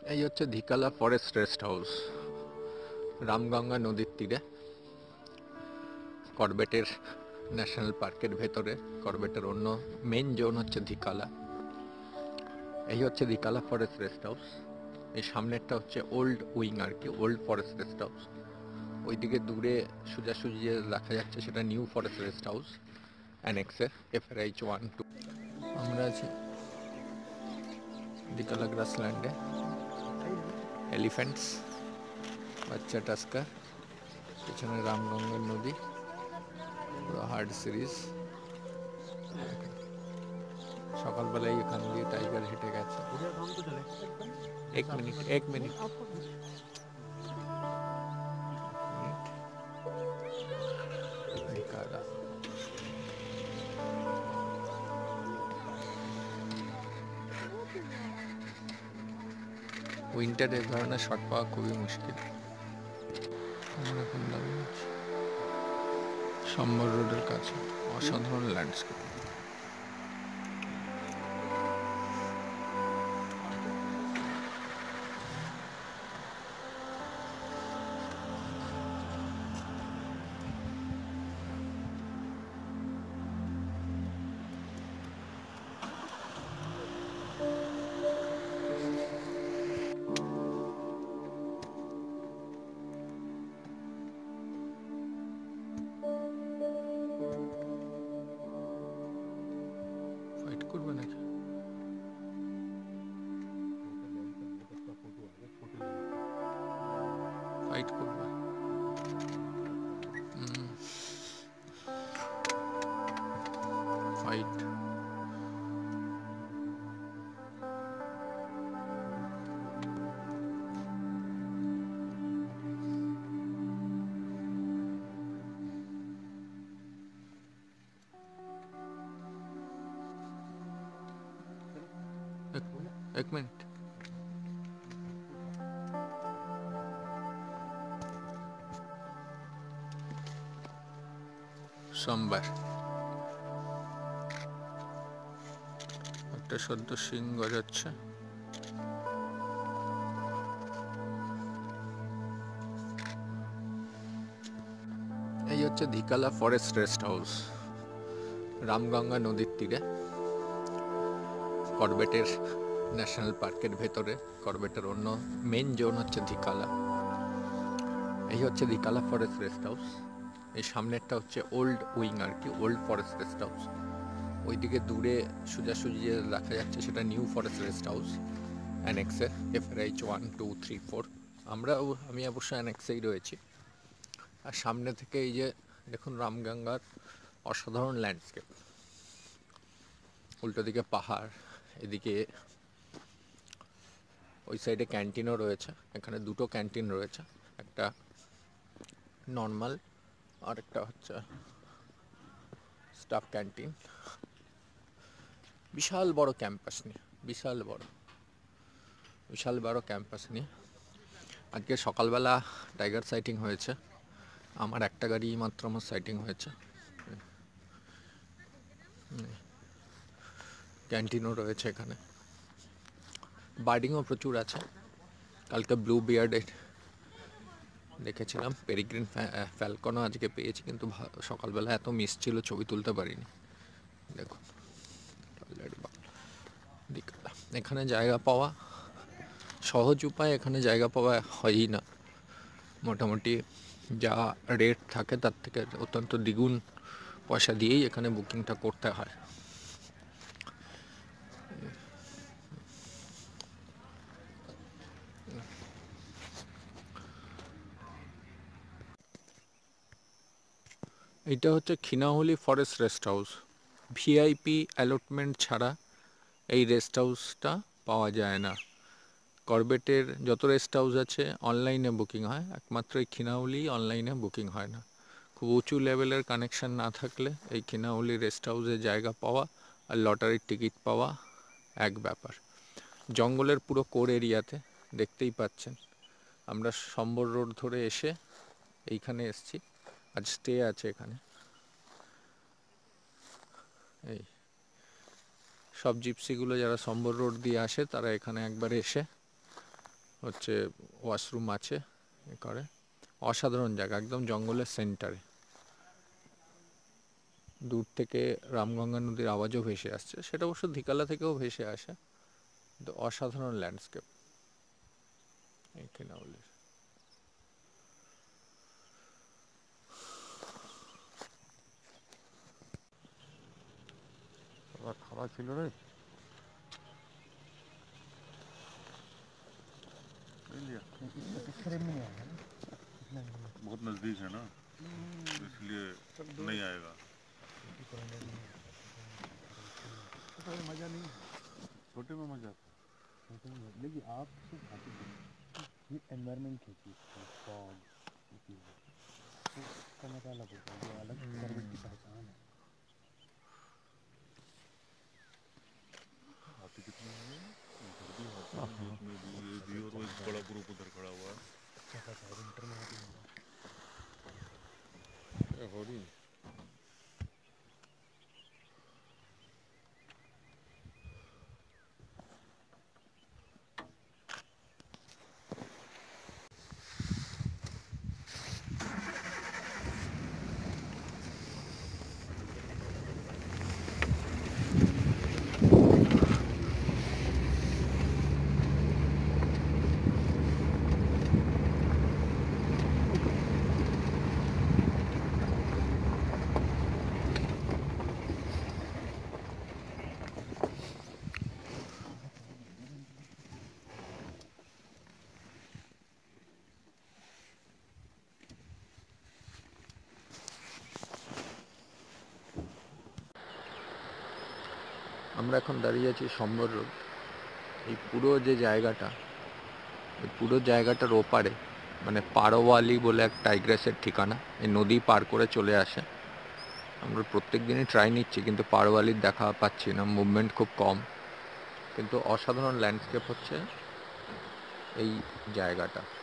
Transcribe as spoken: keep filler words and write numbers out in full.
এই হচ্ছে Dhikala forest rest house, Ramganga নদীর তীরে, করবেটের ন্যাশনাল পার্কের ভেতরে। করবেটের অন্য মেন জোন হচ্ছে ধিকালা। এই হচ্ছে ধিকালা ফরেস্ট রেস্ট হাউস। এই সামনেরটা হচ্ছে ওল্ড উইং আর কি, ওল্ড ফরেস্ট রেস্ট হাউস। ওইদিকে দূরে সোজাসুজি যে দেখা যাচ্ছে সেটা নিউ ফরেস্ট রেস্ট হাউস অ্যানেক্সের এফআরআইচ ওয়ান টু। আমরা আছি ধিকালা গ্রাসল্যান্ডে। এলিফ্যান্টস, বাচ্চা টাস্কার, পেছনে রামগঙ্গার নদী, পুরো হার্ড সিরিজ। সকালবেলায় এখান দিয়ে টাইগার হেঁটে গেছে। এক মিনিট এক মিনিট ধিকালা। উইন্টারে এ ধরনের শট পাওয়া খুবই মুশকিল। আমরা এখন দাঁড়িয়ে আছি সম্বর রোডের কাছে। অসাধারণ ল্যান্ডস্কেপ। ফাইট করবে নাকি? ফাইট করবে। ফাইট। এক মিনিট। সোমবার একটা সদ্য সিং গজাচ্ছে। এই হচ্ছে Dhikala forest rest house, Ramganga নদীর তীরে, করবেটের ন্যাশনাল পার্কের ভেতরে। করবেটের অন্য মেন জোন হচ্ছে ধিকালা। এই হচ্ছে ধিকালা ফরেস্ট রেস্ট হাউস। এই সামনেরটা হচ্ছে ওল্ড উইং আর কি, ওল্ড ফরেস্ট রেস্ট হাউস। ওইদিকে দূরে সোজাসুজি যে দেখা যাচ্ছে সেটা নিউ ফরেস্ট রেস্ট হাউস অ্যানেক্সের FRH one two three four. আমরা আমি অবশ্য অ্যানেক্সেই রয়েছি। আর সামনে থেকে এই যে দেখুন রামগঙ্গার অসাধারণ ল্যান্ডস্কেপ। উল্টো দিকে পাহাড়, এদিকে ওই সাইডে ক্যান্টিনও রয়েছে। এখানে দুটো ক্যান্টিন রয়েছে, একটা নর্মাল আর একটা হচ্ছে স্টাফ ক্যান্টিন। বিশাল বড় ক্যাম্পাস নিয়ে, বিশাল বড় বিশাল বড় ক্যাম্পাস নিয়ে। আজকে সকালবেলা টাইগার সাইটিং হয়েছে। আমার একটা গাড়ি মাত্র আমার সাইটিং হয়েছে। ক্যান্টিনও রয়েছে এখানে, বার্ডিংও প্রচুর আছে। কালকে ব্লু বিয়ার্ডে দেখেছিলাম, পেরিগ্রিন ফ্যালকনও আজকে পেয়েছি, কিন্তু সকালবেলা এত মিস ছিল ছবি তুলতে পারিনি। দেখুন এখানে জায়গা পাওয়া সহজ উপায়, এখানে জায়গা পাওয়া হয়ই না। মোটামুটি যা রেট থাকে তার থেকে অত্যন্ত দ্বিগুণ পয়সা দিয়েই এখানে বুকিংটা করতে হয়। এটা হচ্ছে Khinanauli forest rest house. VIP allotment ছাড়া এই রেস্ট হাউসটা পাওয়া যায় না। করবেটের যত রেস্ট হাউস আছে অনলাইনে বুকিং হয়, একমাত্র এই খিনাহুলি অনলাইনে বুকিং হয় না। খুব উঁচু লেভেলের কানেকশান না থাকলে এই খিনাহুলি রেস্ট হাউসে জায়গা পাওয়া আর লটারির টিকিট পাওয়া এক ব্যাপার। জঙ্গলের পুরো কোর এরিয়াতে, দেখতেই পাচ্ছেন। আমরা সম্বর রোড ধরে এসে এইখানে এসছি, আজ স্টে আছে এখানে। এই সব জিপসিগুলো যারা সম্বর রোড দিয়ে আসে তারা এখানে একবার এসে হচ্ছে ওয়াশরুম আছে এ করে। অসাধারণ জায়গা, একদম জঙ্গলের সেন্টারে। দূর থেকে রামগঙ্গা নদীর আওয়াজও ভেসে আসছে, সেটা অবশ্য ধিকালা থেকেও ভেসে আসে। কিন্তু অসাধারণ ল্যান্ডস্কেপ এখানে বলে। খাওয়া ছিল রে, बहुत नज़दीक है ना, इसलिए नहीं आएगा। मज़ा नहीं, छोटे में मज़ा आता है। लेकिन आप सिर्फ खाते ये एनवायरनमेंट होती है, फॉग होती है, तो उसका मज़ा अलग होता है, जो अलग कॉर्बेट की पहचान है। हाथी कितने हैं, उधर भी हाथी हैं, इसमें भी ये भी, और वो एक बड़ा ग्रुप उधर खड़ा हुआ है। अच्छा खासा है, विंटर में हाथी होगा। हरिण আমরা এখন দাঁড়িয়ে আছি সম্বর রোড। এই পুরো যে জায়গাটা, এই পুরো জায়গাটার ওপারে মানে পারোয়ালি বলে এক টাইগ্রেসের ঠিকানা, এই নদী পার করে চলে আসে। আমরা প্রত্যেক দিনই ট্রাই নিচ্ছি, কিন্তু পারোয়ালির দেখা পাচ্ছি না, মুভমেন্ট খুব কম। কিন্তু অসাধারণ ল্যান্ডস্কেপ হচ্ছে এই জায়গাটা।